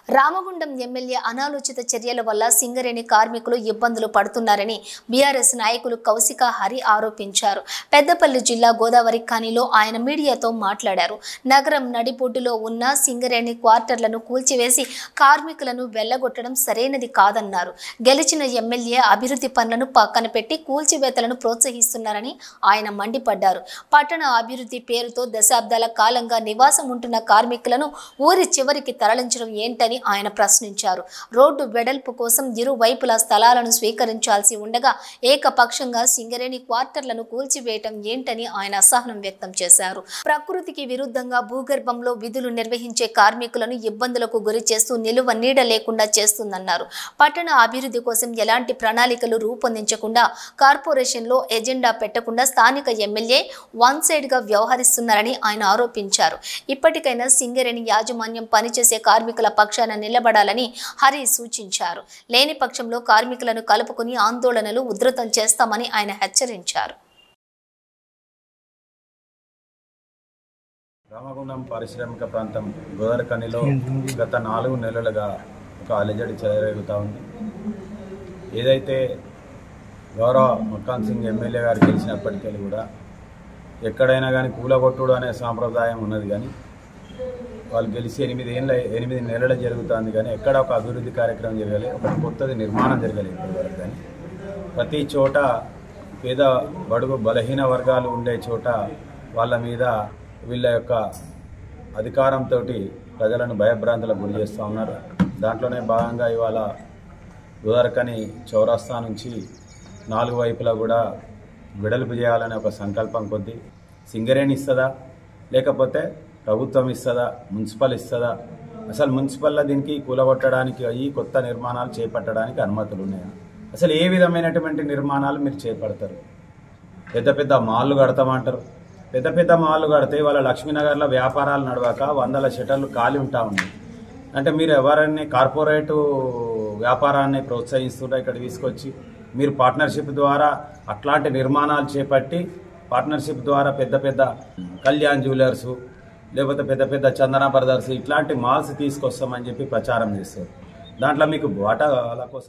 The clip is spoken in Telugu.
రామగుండం ఎమ్మెల్యే అనాలోచిత చర్యల వల్ల సింగరేణి కార్మికులు ఇబ్బందులు పడుతున్నారని బీఆర్ఎస్ నాయకులు కౌశిక హరి ఆరోపించారు. పెద్దపల్లి జిల్లా గోదావరి ఖనిలో ఆయన మీడియాతో మాట్లాడారు. నగరం నడిబొడ్డులో ఉన్న సింగరేణి క్వార్టర్లను కూల్చివేసి కార్మికులను వెళ్లగొట్టడం సరైనది కాదన్నారు. గెలిచిన ఎమ్మెల్యే అభివృద్ధి పనులను పక్కన పెట్టి కూల్చివేతలను ప్రోత్సహిస్తున్నారని ఆయన మండిపడ్డారు. పట్టణ అభివృద్ధి పేరుతో దశాబ్దాల కాలంగా నివాసం ఉంటున్న కార్మికులను ఊరి చివరికి తరలించడం ఏంటని ఆయన ప్రశ్నించారు. రోడ్డు వెడల్పు కోసం ఇరువైపుల స్థలాలను స్వీకరించాల్సి ఉండగా ఏకపక్షంగా సింగరేణి క్వార్టర్లను కూల్చివేయటం ఏంటని ఆయన అసహనం వ్యక్తం చేశారు. ప్రకృతికి విరుద్ధంగా భూగర్భంలో విధులు నిర్వహించే కార్మికులను ఇబ్బందులకు గురి చేస్తూ నిలువ నీడ లేకుండా చేస్తుందన్నారు. పట్టణ అభివృద్ధి కోసం ఎలాంటి ప్రణాళికలు రూపొందించకుండా కార్పొరేషన్లో ఎజెండా పెట్టకుండా స్థానిక ఎమ్మెల్యే వన్ సైడ్ గా వ్యవహరిస్తున్నారని ఆయన ఆరోపించారు. ఇప్పటికైనా సింగరేణి యాజమాన్యం పనిచేసే కార్మికుల పక్షాన నిలబడాలని హరి సూచించారు. లేని పక్షంలో కార్మికులను కలుపుకుని ఆందోళనలు ఉధృతం చేస్తామని ఆయన హెచ్చరించారు. రామగుండం పారిశ్రామిక ప్రాంతం గోదావరి ఖనిలో గత 4 నెలలుగా ఒక అలజడి చెలరేగుతూ ఉంది. ఏదైతే గౌరవ మక్కాన్ సింగ్ ఎమ్మెల్యే గారు గెలిచినప్పటికీ కూడా ఎక్కడైనా కానీ కూలగొట్టుడు అనే సాంప్రదాయం ఉన్నది, కానీ వాళ్ళు గెలిచి 8 నెలలు జరుగుతుంది, కానీ ఎక్కడ ఒక అభివృద్ధి కార్యక్రమం జరగలేదు, ఒక కొత్తది నిర్మాణం జరగలేదు ఇప్పటివరకు. కానీ ప్రతి చోట పేద బడుగు బలహీన వర్గాలు ఉండే చోట వాళ్ళ మీద వీళ్ళ యొక్క అధికారంతో ప్రజలను భయభ్రాంతులకు గురి చేస్తూ ఉన్నారు. దాంట్లోనే భాగంగా ఇవాళ గోదావరి ఖని చౌరస్తా నుంచి 4 వైపులా కూడా వెడల్పు చేయాలనే ఒక సంకల్పం కొద్దీ సింగరేణి ఇస్తుందా, లేకపోతే ప్రభుత్వం ఇస్తుందా, మున్సిపల్ ఇస్తుందా, అసలు మున్సిపల్లో దీనికి కూలగొట్టడానికి ఈ కొత్త నిర్మాణాలు చేపట్టడానికి అనుమతులు ఉన్నాయా, అసలు ఏ విధమైనటువంటి నిర్మాణాలు మీరు చేపడతారు? పెద్ద పెద్ద మాల్లు కడతామంటారు. పెద్ద పెద్ద మాల్లు కడితే వాళ్ళ లక్ష్మీనగర్లో వ్యాపారాలు నడవక 100 షట్టర్లు ఖాళీ ఉంటా ఉన్నాయి. అంటే మీరు ఎవరైనా కార్పొరేటు వ్యాపారాన్ని ప్రోత్సహిస్తుంటే ఇక్కడ తీసుకొచ్చి మీరు పార్ట్నర్షిప్ ద్వారా అట్లాంటి నిర్మాణాలు చేపట్టి పార్ట్నర్షిప్ ద్వారా పెద్ద పెద్ద కళ్యాణ్ జ్యువెలర్సు లేకపోతే పెద్ద పెద్ద చందన బ్రదర్స్ ఇట్లాంటి మాల్స్ తీసుకొస్తామని చెప్పి ప్రచారం చేస్తారు. దాంట్లో మీకు వాటా కోసం